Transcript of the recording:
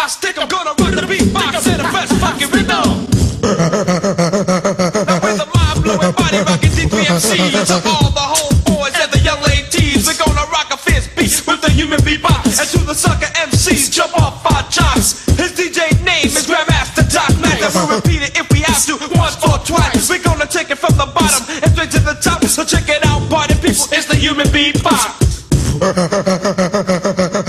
my stick, I'm gonna rock the beatbox in the best fucking rhythm. Now with the mind-blowing body rocking DPMC to all the homeboys and the young ladies, we're gonna rock a fierce beat with the human beatbox. And to the sucker MCs, jump off our jocks. His DJ name is Grandmaster Doc Mac, and we'll repeat it if we have to once or twice. We're gonna take it from the bottom and straight to the top. So check it out, party people, it's the human beatbox.